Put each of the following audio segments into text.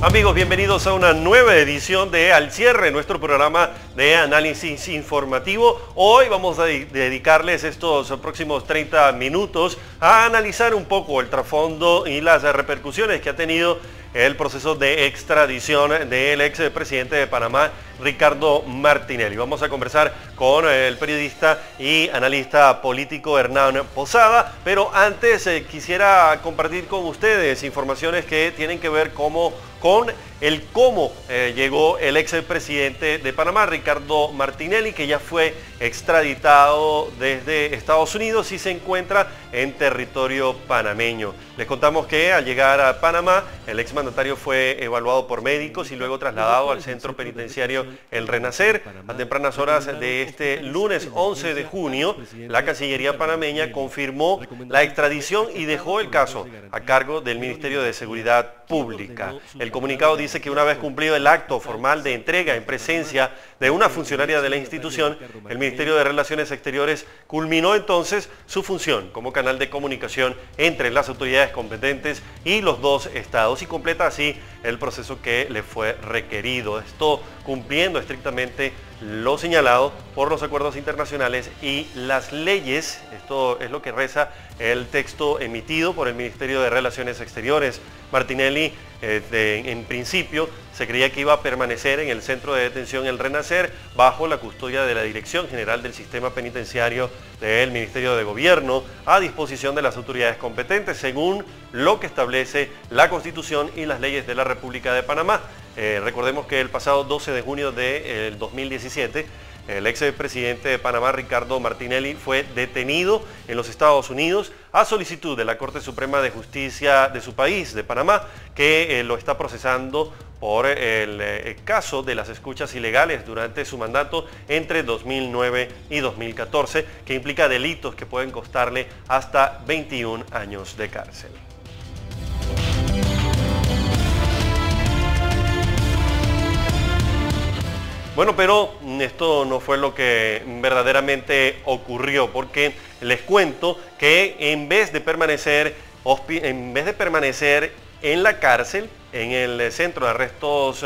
Amigos, bienvenidos a una nueva edición de Al Cierre, nuestro programa de análisis informativo. Hoy vamos a dedicarles estos próximos 30 minutos a analizar un poco el trasfondo y las repercusiones que ha tenido el proceso de extradición del expresidente de Panamá, Ricardo Martinelli. Vamos a conversar con el periodista y analista político Hernán Posada, pero antes quisiera compartir con ustedes informaciones que tienen que ver con cómo llegó el expresidente de Panamá, Ricardo Martinelli, que ya fue extraditado desde Estados Unidos y se encuentra en territorio panameño. Les contamos que al llegar a Panamá, el exmandatario fue evaluado por médicos y luego trasladado al centro penitenciario El Renacer. A tempranas horas de este lunes 11 de junio, la Cancillería panameña confirmó la extradición y dejó el caso a cargo del Ministerio de Seguridad Pública. El comunicado dice que una vez cumplido el acto formal de entrega en presencia de una funcionaria de la institución, el Ministerio de Relaciones Exteriores culminó entonces su función como canal de comunicación entre las autoridades competentes y los dos estados y completa así el proceso que le fue requerido. Esto cumpliendo estrictamente lo señalado por los acuerdos internacionales y las leyes. Esto es lo que reza el texto emitido por el Ministerio de Relaciones Exteriores. Martinelli, en principio, se creía que iba a permanecer en el centro de detención El Renacer bajo la custodia de la Dirección General del Sistema Penitenciario del Ministerio de Gobierno a disposición de las autoridades competentes, según lo que establece la Constitución y las leyes de la República de Panamá. Recordemos que el pasado 12 de junio del 2017, el expresidente de Panamá, Ricardo Martinelli, fue detenido en los Estados Unidos a solicitud de la Corte Suprema de Justicia de su país, de Panamá, que lo está procesando por el caso de las escuchas ilegales durante su mandato entre 2009 y 2014, que implica delitos que pueden costarle hasta 21 años de cárcel. Bueno, pero esto no fue lo que verdaderamente ocurrió, porque les cuento que en vez de permanecer en la cárcel, en el centro de arrestos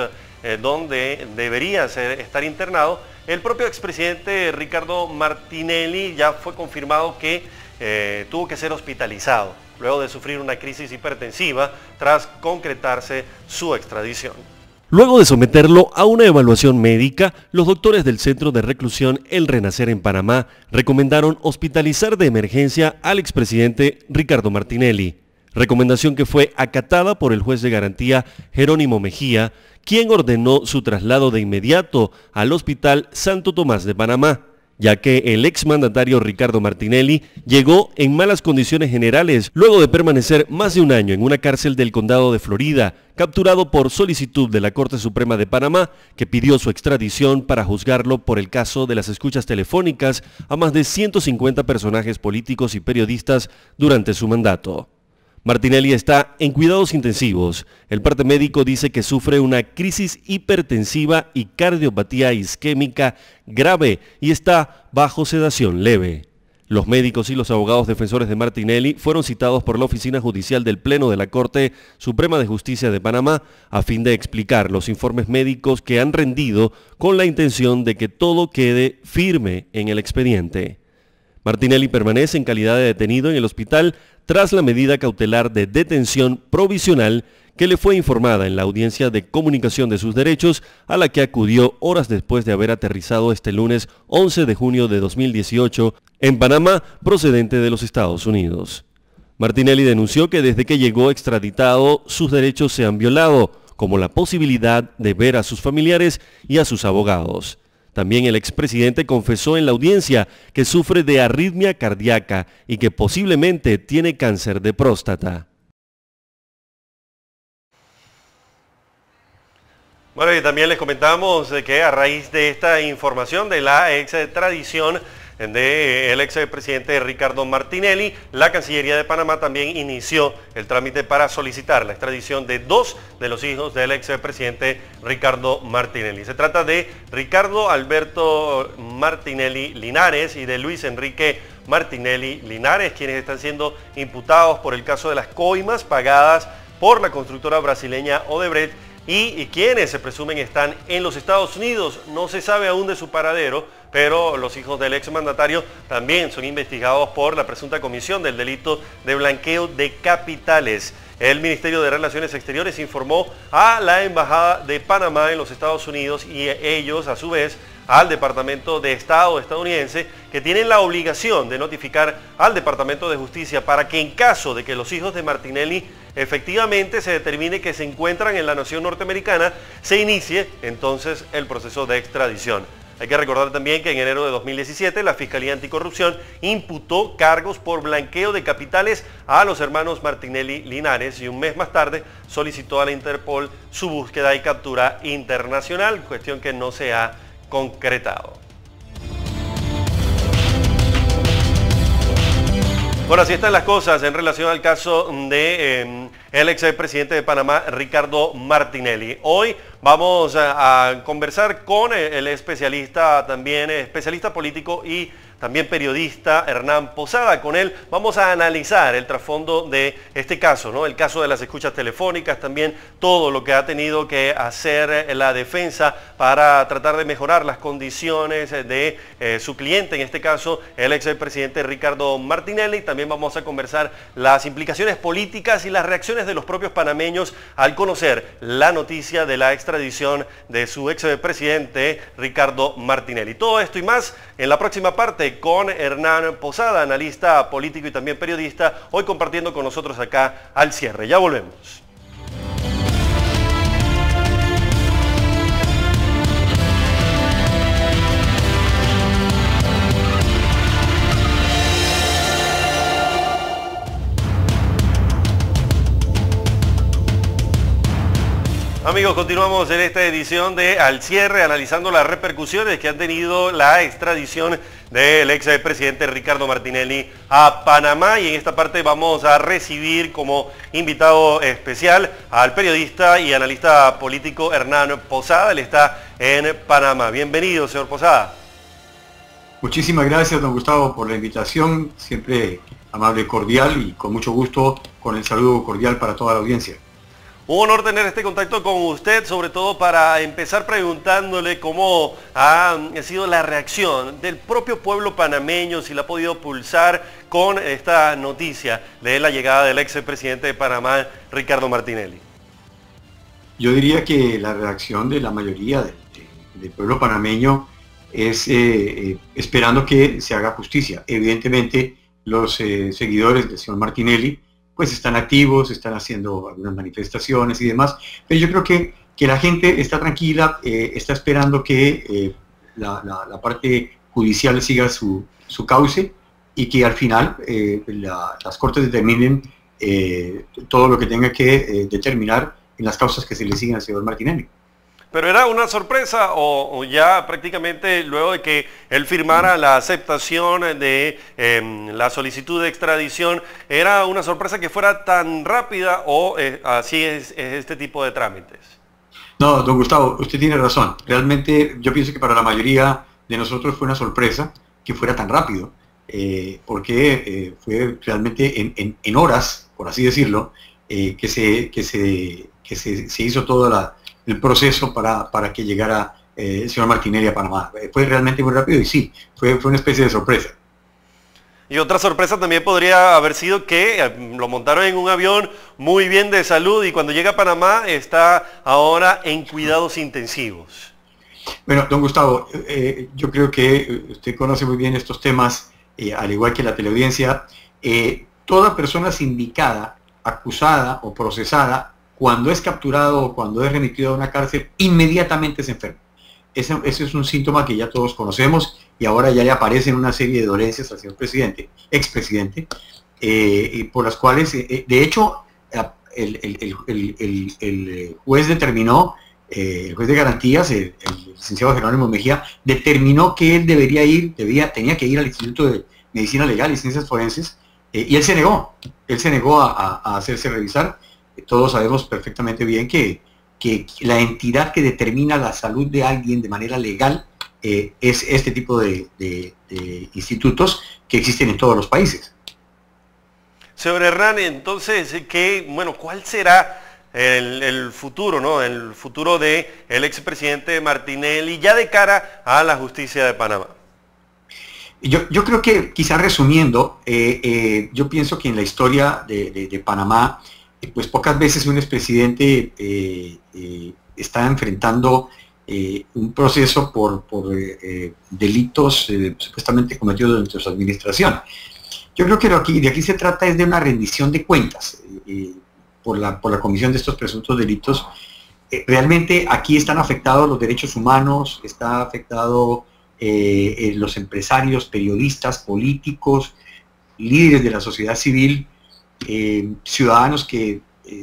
donde debería estar internado, el propio expresidente Ricardo Martinelli ya fue confirmado que tuvo que ser hospitalizado luego de sufrir una crisis hipertensiva tras concretarse su extradición. Luego de someterlo a una evaluación médica, los doctores del Centro de Reclusión El Renacer en Panamá recomendaron hospitalizar de emergencia al expresidente Ricardo Martinelli, recomendación que fue acatada por el juez de garantía Jerónimo Mejía, quien ordenó su traslado de inmediato al Hospital Santo Tomás de Panamá, ya que el exmandatario Ricardo Martinelli llegó en malas condiciones generales luego de permanecer más de un año en una cárcel del condado de Florida, capturado por solicitud de la Corte Suprema de Panamá, que pidió su extradición para juzgarlo por el caso de las escuchas telefónicas a más de 150 personajes políticos y periodistas durante su mandato. Martinelli está en cuidados intensivos. El parte médico dice que sufre una crisis hipertensiva y cardiopatía isquémica grave y está bajo sedación leve. Los médicos y los abogados defensores de Martinelli fueron citados por la Oficina Judicial del Pleno de la Corte Suprema de Justicia de Panamá a fin de explicar los informes médicos que han rendido con la intención de que todo quede firme en el expediente. Martinelli permanece en calidad de detenido en el hospital tras la medida cautelar de detención provisional que le fue informada en la audiencia de comunicación de sus derechos, a la que acudió horas después de haber aterrizado este lunes 11 de junio de 2018 en Panamá, procedente de los Estados Unidos. Martinelli denunció que desde que llegó extraditado sus derechos se han violado, como la posibilidad de ver a sus familiares y a sus abogados. También el expresidente confesó en la audiencia que sufre de arritmia cardíaca y que posiblemente tiene cáncer de próstata. Bueno, y también les comentamos que a raíz de esta información de la extradición del expresidente Ricardo Martinelli, la Cancillería de Panamá también inició el trámite para solicitar la extradición de dos de los hijos del expresidente Ricardo Martinelli. Se trata de Ricardo Alberto Martinelli Linares y de Luis Enrique Martinelli Linares, quienes están siendo imputados por el caso de las coimas pagadas por la constructora brasileña Odebrecht y quienes se presumen están en los Estados Unidos. No se sabe aún de su paradero, pero los hijos del exmandatario también son investigados por la presunta comisión del delito de blanqueo de capitales. El Ministerio de Relaciones Exteriores informó a la Embajada de Panamá en los Estados Unidos y ellos, a su vez, al Departamento de Estado estadounidense, que tienen la obligación de notificar al Departamento de Justicia para que en caso de que los hijos de Martinelli efectivamente se determine que se encuentran en la nación norteamericana, se inicie entonces el proceso de extradición. Hay que recordar también que en enero de 2017 la Fiscalía Anticorrupción imputó cargos por blanqueo de capitales a los hermanos Martinelli Linares y un mes más tarde solicitó a la Interpol su búsqueda y captura internacional, cuestión que no se ha concretado. Bueno, así están las cosas en relación al caso de el expresidente de Panamá, Ricardo Martinelli. Hoy vamos a conversar con el especialista, también especialista político y también periodista Hernán Posada. Con él vamos a analizar el trasfondo de este caso, ¿no? El caso de las escuchas telefónicas, también todo lo que ha tenido que hacer la defensa para tratar de mejorar las condiciones de su cliente, en este caso el expresidente Ricardo Martinelli. También vamos a conversar las implicaciones políticas y las reacciones de los propios panameños al conocer la noticia de la extradición de su expresidente Ricardo Martinelli. Todo esto y más en la próxima parte con Hernán Posada, analista político y también periodista, hoy compartiendo con nosotros acá al cierre. Ya volvemos. Amigos, continuamos en esta edición de Al Cierre, analizando las repercusiones que han tenido la extradición del expresidente Ricardo Martinelli a Panamá, y en esta parte vamos a recibir como invitado especial al periodista y analista político Hernán Posada. Él está en Panamá. Bienvenido, señor Posada. Muchísimas gracias, don Gustavo, por la invitación, siempre amable, cordial y con mucho gusto, con el saludo cordial para toda la audiencia. Un honor tener este contacto con usted, sobre todo para empezar preguntándole cómo ha sido la reacción del propio pueblo panameño, si la ha podido pulsar con esta noticia de la llegada del expresidente de Panamá, Ricardo Martinelli. Yo diría que la reacción de la mayoría del pueblo panameño es esperando que se haga justicia. Evidentemente, los seguidores del señor Martinelli pues están activos, están haciendo algunas manifestaciones y demás, pero yo creo que la gente está tranquila, está esperando que la parte judicial siga su cauce y que al final las Cortes determinen todo lo que tenga que determinar en las causas que se le siguen al señor Martinelli. ¿Pero era una sorpresa o ya prácticamente luego de que él firmara la aceptación de la solicitud de extradición, era una sorpresa que fuera tan rápida o así es este tipo de trámites? No, don Gustavo, usted tiene razón. Realmente yo pienso que para la mayoría de nosotros fue una sorpresa que fuera tan rápido, porque fue realmente en horas, por así decirlo, que se hizo toda el proceso para que llegara el señor Martinelli a Panamá. Fue realmente muy rápido y sí, fue una especie de sorpresa. Y otra sorpresa también podría haber sido que lo montaron en un avión muy bien de salud y cuando llega a Panamá está ahora en cuidados intensivos. Bueno, don Gustavo, yo creo que usted conoce muy bien estos temas, al igual que la teleaudiencia. Toda persona sindicada, acusada o procesada, cuando es capturado o cuando es remitido a una cárcel, inmediatamente se enferma. Ese es un síntoma que ya todos conocemos y ahora ya le aparecen una serie de dolencias al señor expresidente, por las cuales, de hecho, el juez determinó, el juez de garantías, el licenciado Jerónimo Mejía, determinó que él tenía que ir al Instituto de Medicina Legal y Ciencias Forenses, y él se negó a hacerse revisar. Todos sabemos perfectamente bien que la entidad que determina la salud de alguien de manera legal es este tipo de institutos que existen en todos los países. Señor Hernán, entonces, ¿cuál será el futuro, ¿no? El futuro del expresidente Martinelli, ya de cara a la justicia de Panamá. Yo creo que, quizás resumiendo, yo pienso que en la historia de Panamá, pues pocas veces un expresidente está enfrentando un proceso por delitos supuestamente cometidos dentro de su administración. Yo creo que de aquí se trata es de una rendición de cuentas por la comisión de estos presuntos delitos. Realmente aquí están afectados los derechos humanos, está afectado los empresarios, periodistas, políticos, líderes de la sociedad civil, ciudadanos que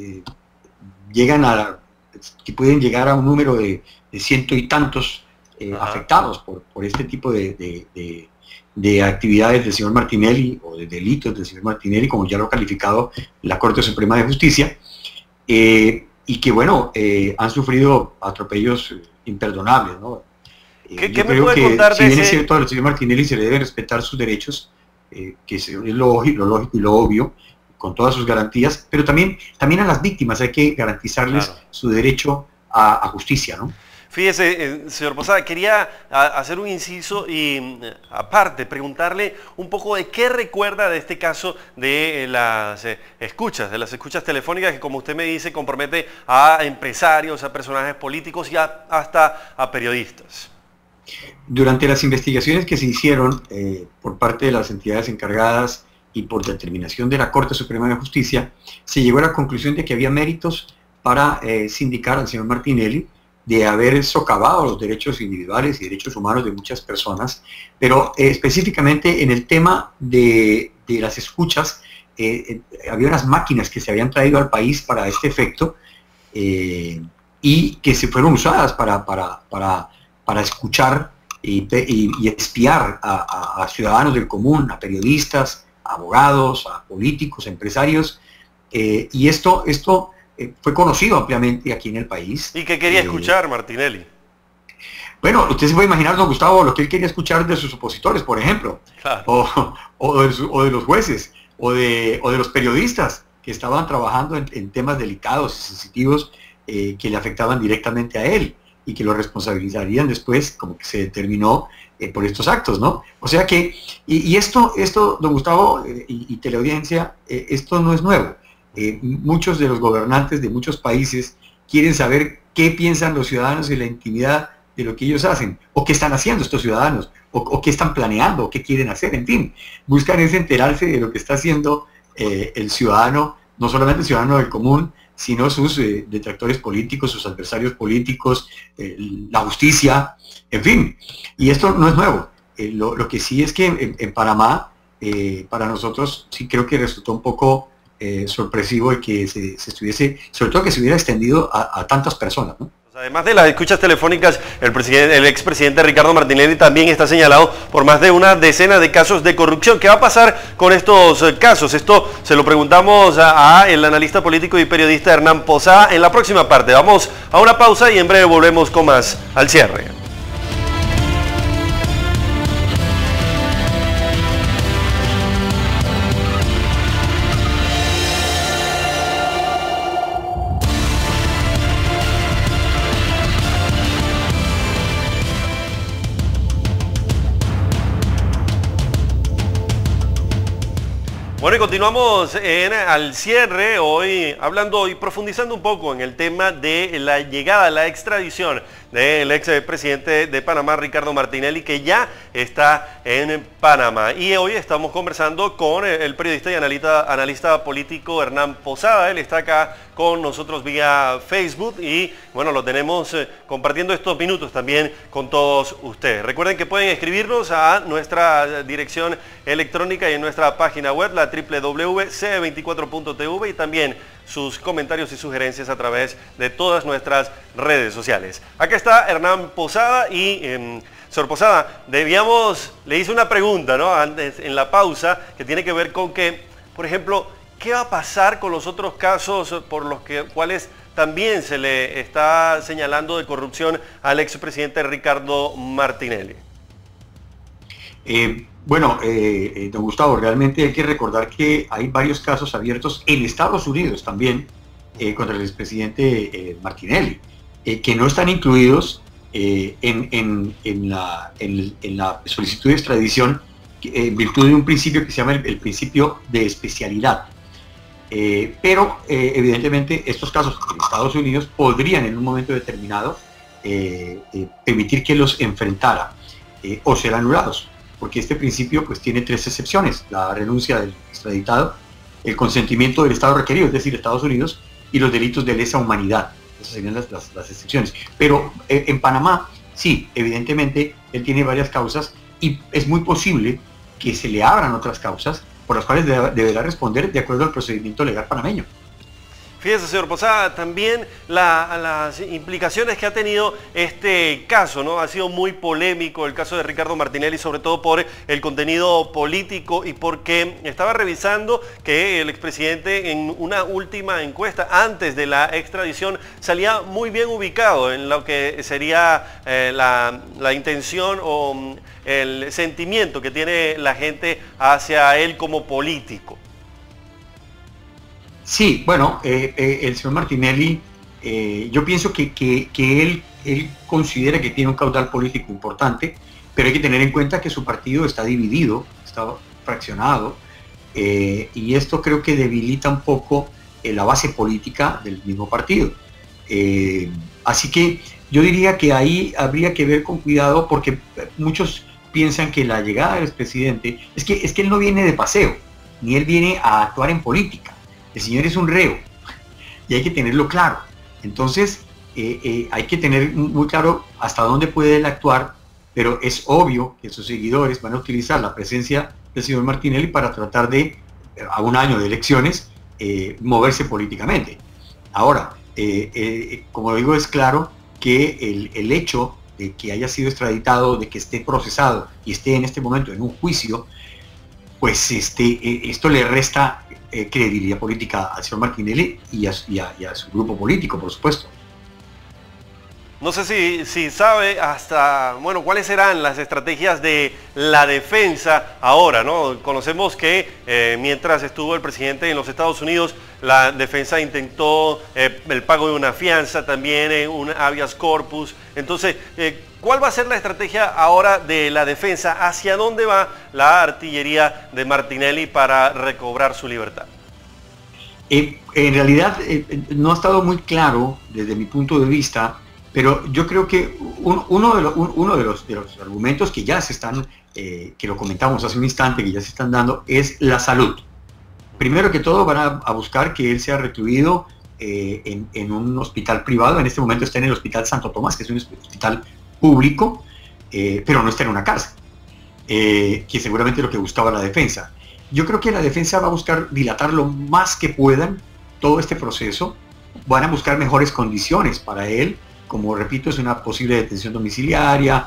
pueden llegar a un número de ciento y tantos afectados por este tipo de actividades del señor Martinelli o de delitos del señor Martinelli, como ya lo ha calificado la Corte Suprema de Justicia, y que bueno, han sufrido atropellos imperdonables, ¿no? ¿Qué Yo me creo puede que contar si de bien es ese? cierto, al señor Martinelli se le deben respetar sus derechos, que es lo lógico y lo obvio, con todas sus garantías, pero también a las víctimas hay que garantizarles su derecho a justicia, ¿no? Fíjese, señor Posada, quería hacer un inciso y aparte preguntarle un poco de qué recuerda de este caso de las escuchas telefónicas que, como usted me dice, compromete a empresarios, a personajes políticos y hasta a periodistas. Durante las investigaciones que se hicieron por parte de las entidades encargadas y por determinación de la Corte Suprema de Justicia, se llegó a la conclusión de que había méritos para sindicar al señor Martinelli de haber socavado los derechos individuales y derechos humanos de muchas personas, pero específicamente en el tema de las escuchas, había unas máquinas que se habían traído al país para este efecto y que se fueron usadas para escuchar y espiar a ciudadanos del común, a periodistas, a abogados, a políticos, a empresarios, y esto fue conocido ampliamente aquí en el país. ¿Y qué quería escuchar Martinelli? Bueno, usted se puede imaginar, don Gustavo, lo que él quería escuchar de sus opositores, por ejemplo, claro. o de los jueces, o de los periodistas que estaban trabajando en temas delicados y sensitivos que le afectaban directamente a él y que lo responsabilizarían después, como que se determinó, por estos actos, ¿no? O sea que, y esto, don Gustavo y teleaudiencia, esto no es nuevo. Muchos de los gobernantes de muchos países quieren saber qué piensan los ciudadanos en la intimidad de lo que ellos hacen, o qué están haciendo estos ciudadanos, o qué están planeando, o qué quieren hacer, en fin. Buscan enterarse de lo que está haciendo el ciudadano, no solamente el ciudadano del común, sino sus detractores políticos, sus adversarios políticos, la justicia, en fin. Y esto no es nuevo. Lo que sí es que en Panamá, para nosotros, sí creo que resultó un poco sorpresivo el que se estuviese, sobre todo que se hubiera extendido a tantas personas, ¿no? Además de las escuchas telefónicas, el expresidente Ricardo Martinelli también está señalado por más de una decena de casos de corrupción. ¿Qué va a pasar con estos casos? Esto se lo preguntamos a el analista político y periodista Hernán Posada en la próxima parte. Vamos a una pausa y en breve volvemos con más al cierre. Bueno, y continuamos al cierre hoy, hablando y profundizando un poco en el tema de la llegada, la extradición del expresidente de Panamá, Ricardo Martinelli, que ya está en Panamá. Y hoy estamos conversando con el periodista y analista político Hernán Posada. Él está acá con nosotros vía Facebook y bueno, lo tenemos compartiendo estos minutos también con todos ustedes. Recuerden que pueden escribirnos a nuestra dirección electrónica y en nuestra página web, la www.c24.tv, y también sus comentarios y sugerencias a través de todas nuestras redes sociales. Acá está Hernán Posada y, señor Posada, le hice una pregunta, ¿no?, antes, en la pausa, que tiene que ver con que, por ejemplo, ¿qué va a pasar con los otros casos por los cuales también se le está señalando de corrupción al expresidente Ricardo Martinelli? Bueno, don Gustavo, realmente hay que recordar que hay varios casos abiertos en Estados Unidos también contra el expresidente Martinelli, que no están incluidos en la solicitud de extradición en virtud de un principio que se llama el principio de especialidad. Pero evidentemente estos casos en Estados Unidos podrían en un momento determinado permitir que los enfrentara o ser anulados, porque este principio pues tiene tres excepciones: la renuncia del extraditado, el consentimiento del Estado requerido, es decir, Estados Unidos, y los delitos de lesa humanidad. Esas serían las excepciones. Pero en Panamá, sí, evidentemente él tiene varias causas y es muy posible que se le abran otras causas por las cuales deberá responder de acuerdo al procedimiento legal panameño. Fíjese, señor Posada, también las implicaciones que ha tenido este caso, ¿no? Ha sido muy polémico el caso de Ricardo Martinelli, sobre todo por el contenido político y porque estaba revisando que el expresidente en una última encuesta antes de la extradición salía muy bien ubicado en lo que sería la intención o el sentimiento que tiene la gente hacia él como político. Sí, bueno, el señor Martinelli, yo pienso que él considera que tiene un caudal político importante, pero hay que tener en cuenta que su partido está dividido, está fraccionado, y esto creo que debilita un poco la base política del mismo partido. Así que yo diría que ahí habría que ver con cuidado, porque muchos piensan que la llegada del expresidente, es que él no viene de paseo, ni él viene a actuar en política. El señor es un reo y hay que tenerlo claro. Entonces hay que tener muy claro hasta dónde puede él actuar, pero es obvio que sus seguidores van a utilizar la presencia del señor Martinelli para tratar de, a un año de elecciones, moverse políticamente. Ahora, como digo, es claro que el hecho de que haya sido extraditado, de que esté procesado y esté en este momento en un juicio, pues esto le resta credibilidad política al señor Martinelli y a su grupo político, por supuesto. No sé si sabe hasta, bueno, cuáles serán las estrategias de la defensa ahora, ¿no? Conocemos que mientras estuvo el presidente en los Estados Unidos, la defensa intentó el pago de una fianza, también un habeas corpus. Entonces, ¿cuál va a ser la estrategia ahora de la defensa? ¿Hacia dónde va la artillería de Martinelli para recobrar su libertad? En realidad no ha estado muy claro desde mi punto de vista, pero yo creo que uno de los argumentos que ya se están, que lo comentamos hace un instante, que ya se están dando, es la salud. Primero que todo van a buscar que él sea recluido en un hospital privado. En este momento está en el Hospital Santo Tomás, que es un hospital público, pero no está en una cárcel, que seguramente es lo que buscaba la defensa. Yo creo que la defensa va a buscar dilatar lo más que puedan todo este proceso, van a buscar mejores condiciones para él, como repito, es una posible detención domiciliaria,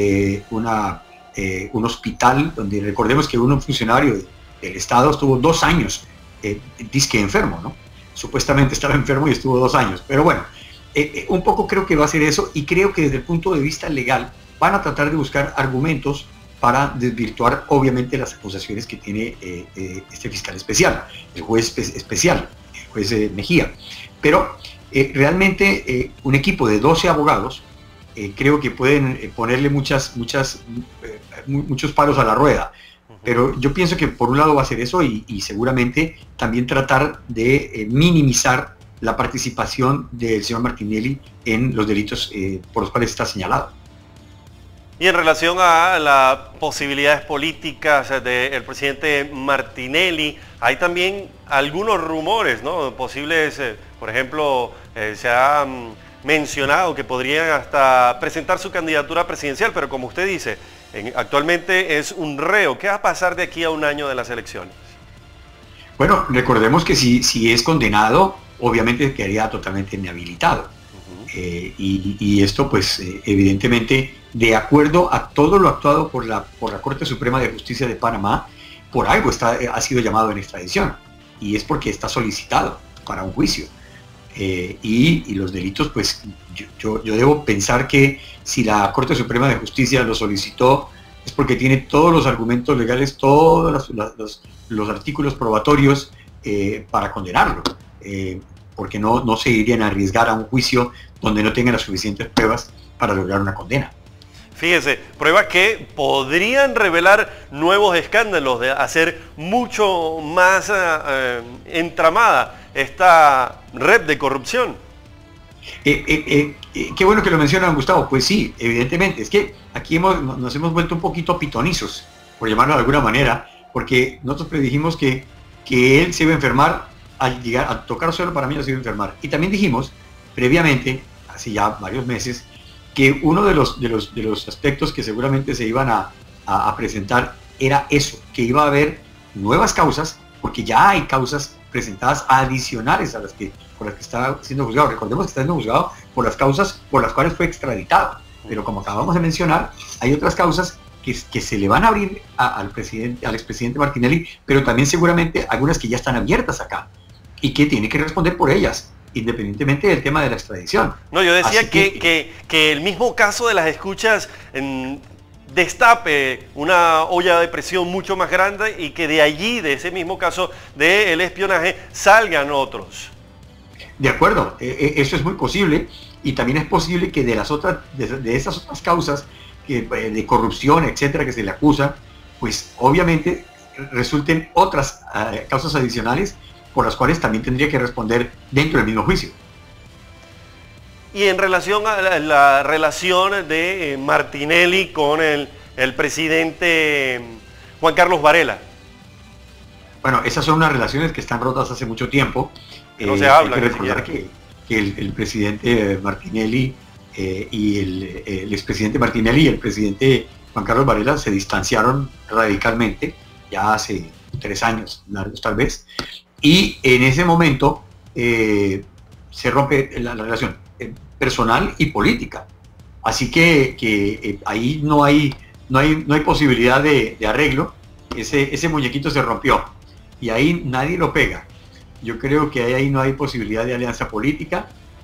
un hospital donde recordemos que un funcionario del Estado estuvo 2 años disque enfermo, ¿no? Supuestamente estaba enfermo y estuvo 2 años, pero bueno, un poco creo que va a ser eso, y creo que desde el punto de vista legal van a tratar de buscar argumentos para desvirtuar obviamente las acusaciones que tiene este fiscal especial, el juez especial, el juez Mejía. Pero realmente un equipo de 12 abogados creo que pueden ponerle muchos palos a la rueda. Pero yo pienso que por un lado va a ser eso y seguramente también tratar de minimizar la participación del señor Martinelli en los delitos por los cuales está señalado. Y en relación a las posibilidades políticas del presidente Martinelli, hay también algunos rumores, ¿no? Posibles, por ejemplo, se ha mencionado que podrían hasta presentar su candidatura presidencial, pero como usted dice, actualmente es un reo. ¿Qué va a pasar de aquí a un año de las elecciones? Bueno, recordemos que si es condenado, obviamente quedaría totalmente inhabilitado. Y esto pues evidentemente de acuerdo a todo lo actuado por la Corte Suprema de Justicia de Panamá, por algo ha sido llamado en extradición, y es porque está solicitado para un juicio. Y los delitos, pues yo debo pensar que si la Corte Suprema de Justicia lo solicitó es porque tiene todos los argumentos legales, todos los artículos probatorios para condenarlo. porque no se irían a arriesgar a un juicio donde no tengan las suficientes pruebas para lograr una condena. Fíjese, pruebas que podrían revelar nuevos escándalos, de hacer mucho más entramada esta red de corrupción. Qué bueno que lo mencionan, Gustavo. Pues sí, evidentemente, es que aquí nos hemos vuelto un poquito pitonizos, por llamarlo de alguna manera, porque nosotros predijimos que él se iba a enfermar al llegar a tocar suelo. Para mí se iba a enfermar. Y también dijimos previamente, hace ya varios meses, que uno de los aspectos que seguramente se iban a presentar era eso, que iba a haber nuevas causas, porque ya hay causas presentadas adicionales a por las que está siendo juzgado. Recordemos que está siendo juzgado por las causas por las cuales fue extraditado, pero como acabamos de mencionar, hay otras causas que se le van a abrir al expresidente Martinelli, pero también seguramente algunas que ya están abiertas acá y que tiene que responder por ellas, independientemente del tema de la extradición. No, yo decía que el mismo caso de las escuchas destape una olla de presión mucho más grande y que de allí, de ese mismo caso del espionaje, salgan otros. De acuerdo, eso es muy posible, y también es posible que de esas otras causas de corrupción, etcétera, que se le acusa, pues obviamente resulten otras causas adicionales por las cuales también tendría que responder dentro del mismo juicio. Y en relación a la relación de Martinelli con el presidente Juan Carlos Varela. Bueno, esas son unas relaciones que están rotas hace mucho tiempo. No se habla. Hay que recordar que el presidente Martinelli y el expresidente Martinelli y el presidente Juan Carlos Varela se distanciaron radicalmente, ya hace 3 años, largos tal vez, y en ese momento se rompe la relación personal y política. Así que ahí no hay posibilidad de arreglo. Ese muñequito se rompió y ahí nadie lo pega. Yo creo que ahí no hay posibilidad de alianza política.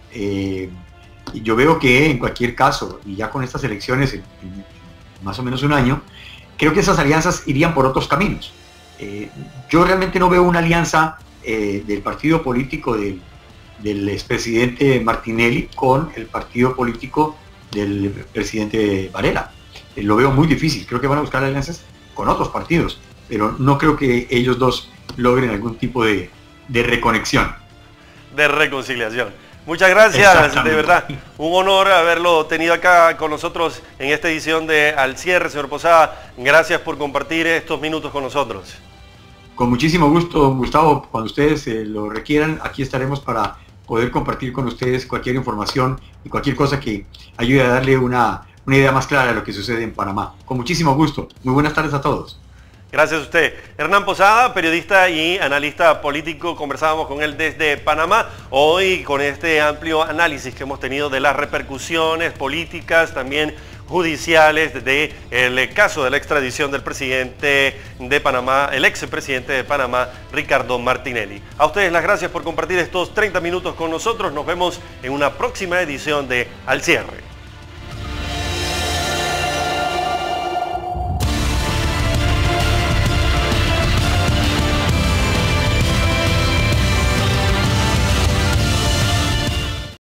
Yo veo que en cualquier caso, y ya con estas elecciones en más o menos un año, creo que esas alianzas irían por otros caminos. Yo realmente no veo una alianza del partido político del expresidente Martinelli con el partido político del presidente Varela. Lo veo muy difícil. Creo que van a buscar alianzas con otros partidos, pero no creo que ellos dos logren algún tipo de reconexión. De reconciliación. Muchas gracias, de verdad. Un honor haberlo tenido acá con nosotros en esta edición de Al Cierre, señor Posada. Gracias por compartir estos minutos con nosotros. Con muchísimo gusto, Gustavo. Cuando ustedes lo requieran, aquí estaremos para poder compartir con ustedes cualquier información y cualquier cosa que ayude a darle una idea más clara de lo que sucede en Panamá. Con muchísimo gusto. Muy buenas tardes a todos. Gracias a usted. Hernán Posada, periodista y analista político, conversábamos con él desde Panamá, hoy con este amplio análisis que hemos tenido de las repercusiones políticas, también judiciales, del caso de la extradición del presidente de Panamá, el expresidente de Panamá, Ricardo Martinelli. A ustedes las gracias por compartir estos 30 minutos con nosotros. Nos vemos en una próxima edición de Al Cierre.